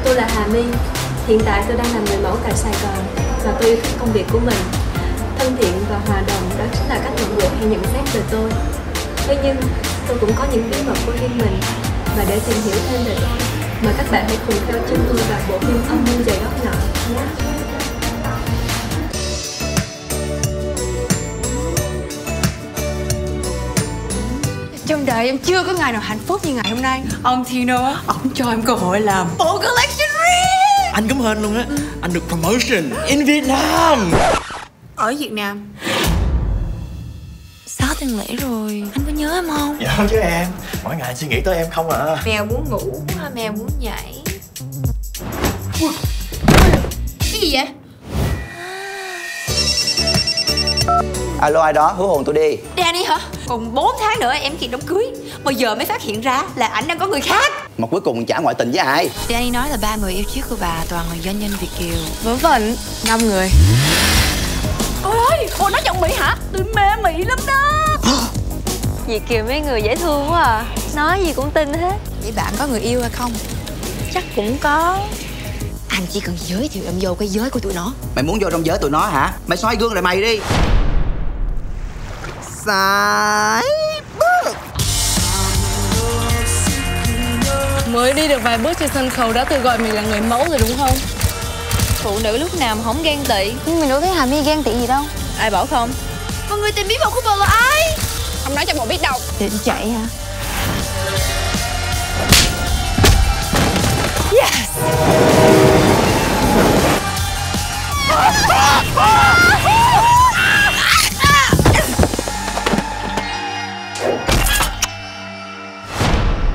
Tôi là Hà My. Hiện tại tôi đang làm người mẫu tại Sài Gòn và tôi yêu thích công việc của mình. Thân thiện và hòa đồng, đó chính là cách mọi người hay nhận xét về tôi. Thế nhưng tôi cũng có những bí mật của riêng mình. Và để tìm hiểu thêm về tôi, mời các bạn hãy cùng theo chân tôi vào bộ phim Âm mưu dày góc nọ nhé. Trong đời em chưa có ngày nào hạnh phúc như ngày hôm nay. Ông Tino á, ông cho em cơ hội làm bộ collection riêng. Anh cũng hên luôn á. Anh được promotion in Vietnam. Ở Việt Nam. 6 tuần lễ rồi, anh có nhớ em không? Dạ chứ em. Mỗi ngày anh suy nghĩ tới em không à. Mèo muốn ngủ hay mèo muốn nhảy? Cái gì vậy? Alo, ai đó, hứa hôn tôi đi. Danny hả? Còn 4 tháng nữa em kịp đám cưới. Mà giờ mới phát hiện ra là ảnh đang có người khác. Mà cuối cùng chả ngoại tình với ai. Danny nói là 3 người yêu trước của bà toàn là doanh nhân Việt kiều. Vớ vẩn 5 người. Ôi, ôi nói giọng Mỹ hả? Tôi mê Mỹ lắm đó. Việt kiều mấy người dễ thương quá à. Nói gì cũng tin hết. Vậy bạn có người yêu hay không? Chắc cũng có. Anh chỉ cần giới thiệu em vô cái giới của tụi nó. Mày muốn vô trong giới tụi nó hả? Mày soi gương lại mày đi. Sải bước. Mới đi được vài bước trên sân khấu đã tự gọi mình là người mẫu rồi đúng không? Phụ nữ lúc nào mà không ghen tị. Nhưng mình đâu thấy Hà My ghen tị gì đâu. Ai bảo không? Mà người tìm bí mật của bồ là ai? Không nói cho bộ biết đâu. Định chạy hả? Yes.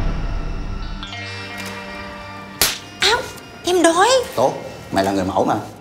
Em đói. Tốt, mày là người mẫu mà.